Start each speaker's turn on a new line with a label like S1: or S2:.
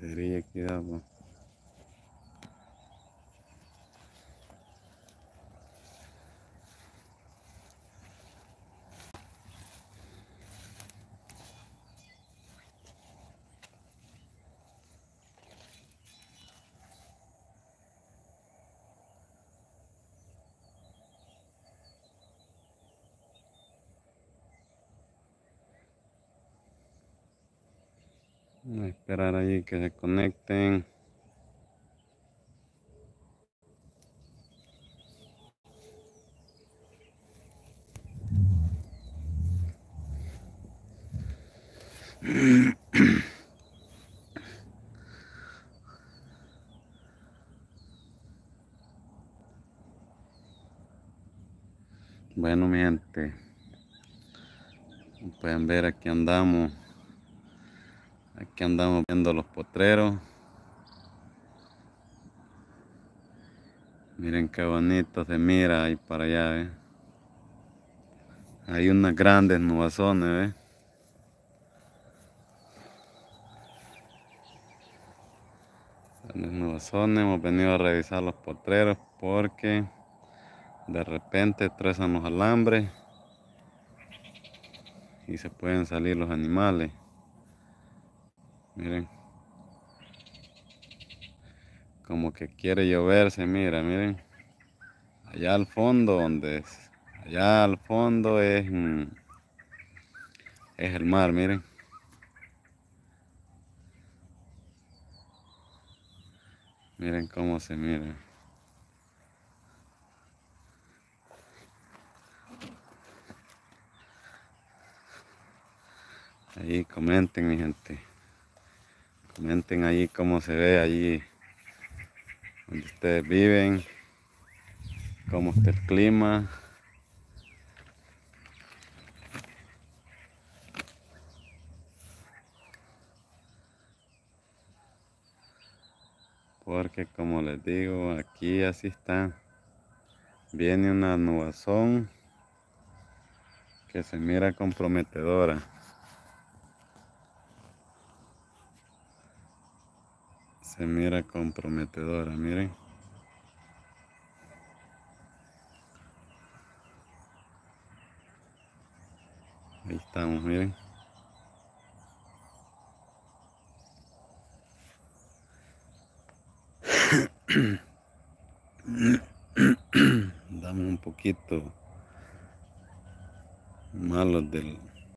S1: sería cuidado. Voy a esperar ahí que se conecten. Bueno, mi gente, pueden ver, aquí andamos viendo los potreros. Miren qué bonito se mira ahí para allá, hay unas grandes nubazones, grandes nubazones. Hemos venido a revisar los potreros porque de repente trazan los alambres y se pueden salir los animales. Miren, como que quiere lloverse, miren. Allá al fondo, allá al fondo es el mar, miren. Miren cómo se mira. Ahí comenten, mi gente. Comenten ahí cómo se ve allí donde ustedes viven, cómo está el clima. Porque como les digo, aquí así está. Viene una nubazón que se mira comprometedora. Se mira comprometedora, miren. Ahí estamos, miren. Damos un poquito malos del